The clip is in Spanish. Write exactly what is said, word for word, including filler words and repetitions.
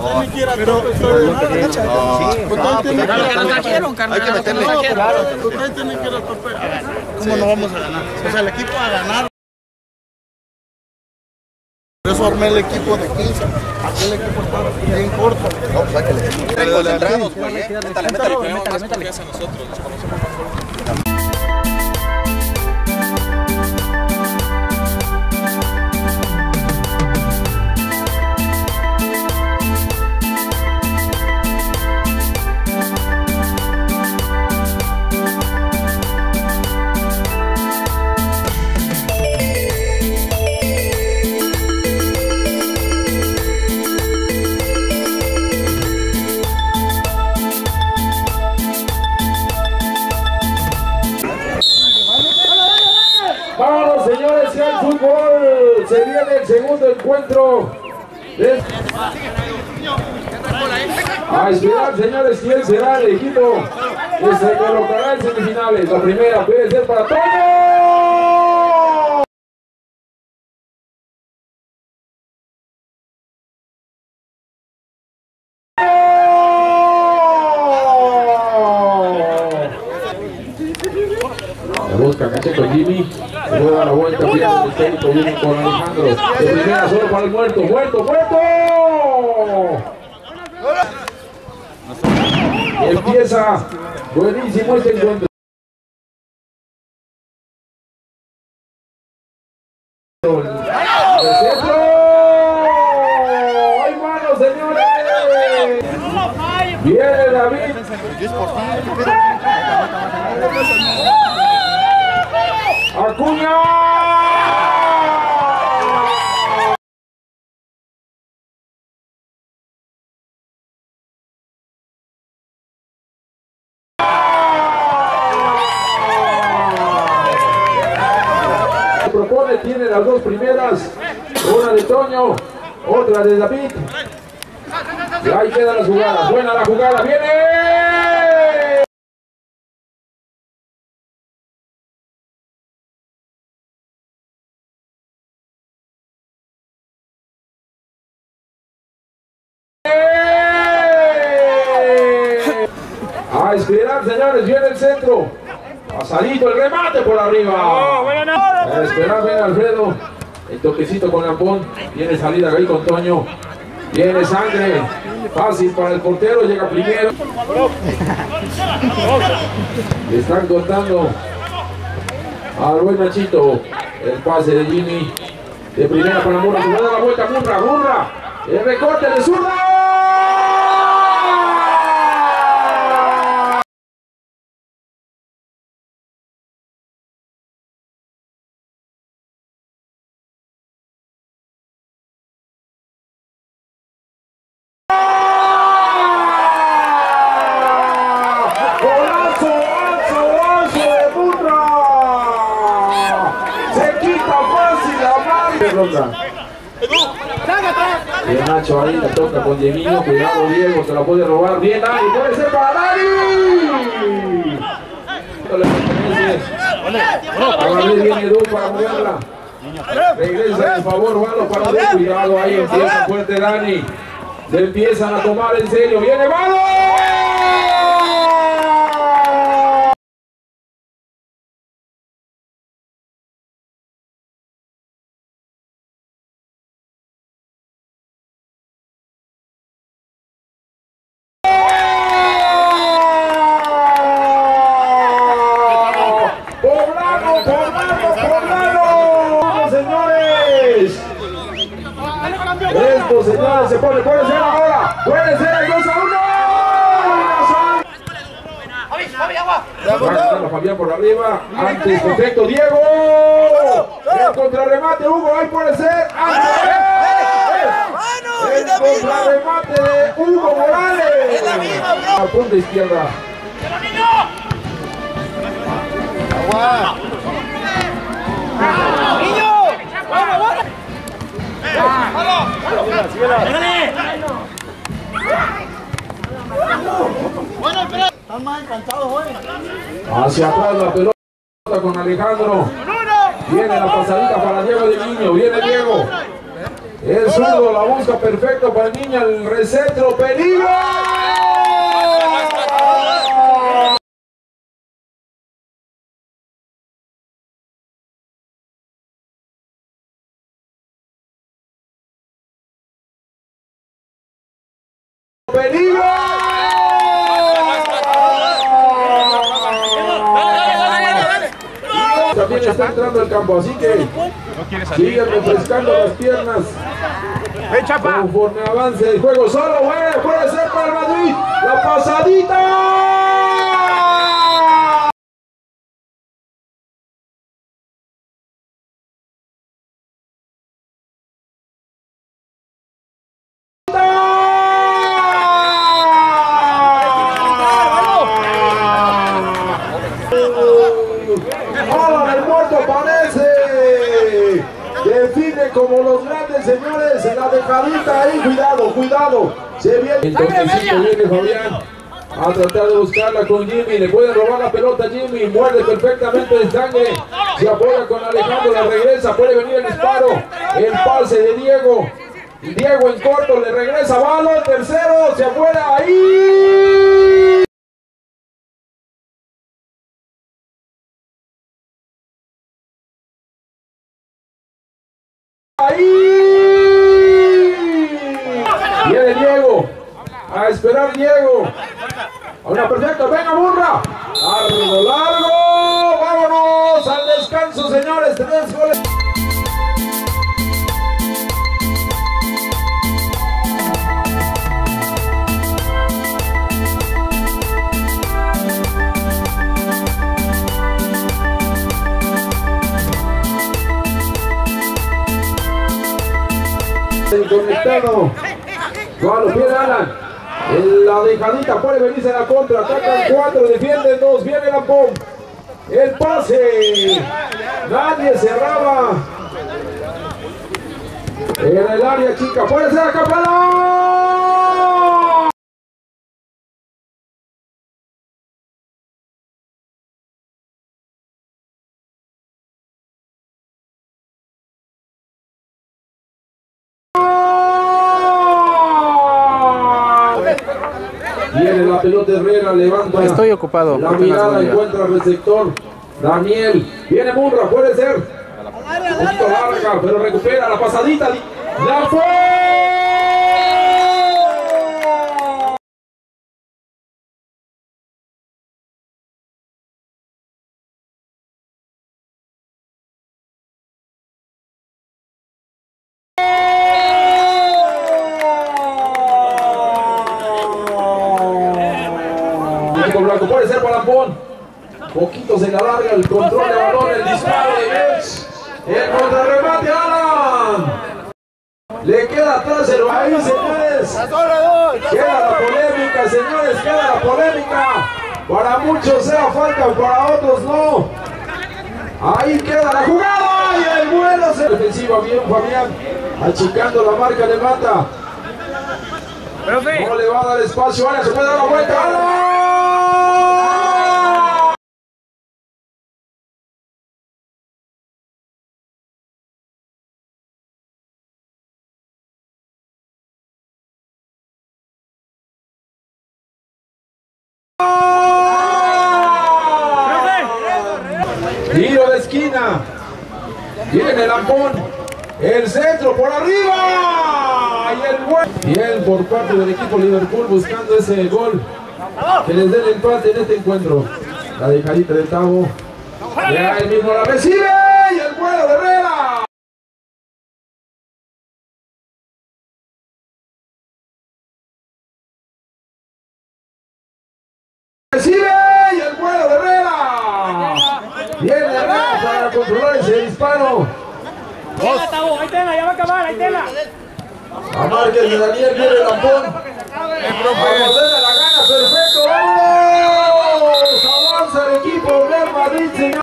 Ni quiera pero ustedes tienen que meterle. Ustedes tienen que ir a tope. ¿Cómo no vamos a ganar? O sea, el equipo a ganar. Por eso armé el equipo de quince. Aquel equipo está bien corto. No, pues hay que le concentramos, güey. Métale, métale, métale, métale. A nosotros, nos conocemos más. Vámonos, señores, ya el fútbol se viene el segundo encuentro. De... A esperar, señores, quién será el equipo que se colocará en semifinales. La primera puede ser para Toño. Busca Cacheco Jimmy, se puede dar la vuelta, pierde el técnico, viene con Alejandro, de primera solo para el muerto, muerto, muerto. Empieza buenísimo este encuentro. El centro, ¡hay manos, señores! Viene David. Acuña. Se propone, tiene las dos primeras, una de Toño, otra de David. Y ahí quedan las jugadas, buena la jugada, viene. A esperar, señores, viene el centro. Pasadito el remate por arriba. A esperar, viene Alfredo. El toquecito con Lampón. Viene salida ahí con Toño. Viene sangre. Fácil para el portero. Llega primero. Le están contando al buen Nachito. El pase de Jimmy. De primera para Murra. Se va a dar la vuelta. Murra, Murra. El recorte de zurda. Bien Nacho ahí, le toca con Dieguinho, cuidado Diego, se la puede robar, bien Dani, puede ser para Dani. Ahora viene Edu para moverla. Regresa en favor, Valo para Edu, cuidado ahí, empieza fuerte Dani. Se empiezan a tomar en serio, viene Valo. Esto, señores, se pone, puede ser ahora, puede ser el dos a uno. Va a Fabián por arriba, antes perfecto, Diego. El contrarremate, Hugo, ahí puede ser. El contrarremate de Hugo Morales. Al punto izquierda. Agua. ¡Niño! ¡Vamos, vamos! Están más encantados hoy. Hacia atrás la pelota con Alejandro. Viene la pasadita para Diego de Niño. Viene Diego. Es el zurdo, la busca perfecto para el niño, el recentro, peligro. ¡Peligro! También está entrando al campo, así que siguen refrescando las piernas conforme avance el juego. Solo puede, puede ser para el Madrid. La pasadita. Define como los grandes, señores, en la dejadita ahí, cuidado, cuidado, se viene, entonces viene Fabián a tratar de buscarla con Jimmy, le puede robar la pelota a Jimmy, muerde perfectamente el sangre, se apoya con Alejandro, la regresa, puede venir el disparo, el pase de Diego, Diego en corto, le regresa, balo, el tercero, se afuera, ahí. Ahí viene Diego, a esperar Diego, una perfecta, venga Burra, largo, largo, vámonos al descanso, señores, tres goles. Conectado, bueno, viene Alan, en la dejadita puede venirse a la contra, atacan cuatro, defienden dos, viene Lampón, el pase, nadie cerraba, en el área chica, puede ser acá para viene la pelota Herrera, levanta. Estoy ocupado. La mirada encuentra el receptor. Daniel. Viene Murra, puede ser. Un poquito larga, pero recupera la pasadita. ¡La fue! Blanco, puede ser para Lampón, poquito se la larga el control de balón, el disparo de Bench, el contrarremate Alan, le queda atrás el ahí, señores, queda la polémica, señores, queda la polémica, para muchos sea falta, para otros no, ahí queda la jugada y el vuelo se defensiva, bien Fabián, achicando la marca de Mata, no le va a dar espacio, Alan, se puede dar la vuelta, Alan. Tiro de esquina, viene Lampón, el centro por arriba y el buen bien por parte del equipo Liverpool buscando ese gol que les dé el empate en este encuentro. La dejadita de Tavo, ya el mismo la recibe y el vuelo de Herrera. Recibe y el vuelo de Herrera. Viene Herrera para controlar ese disparo. Tela, Tavo, ahí tela, ya va a acabar, ahí tela. A Márquez de Daniel viene Lampón. A morderle la gana, perfecto. ¡Vamos! Avanza el equipo del Madrid, señor.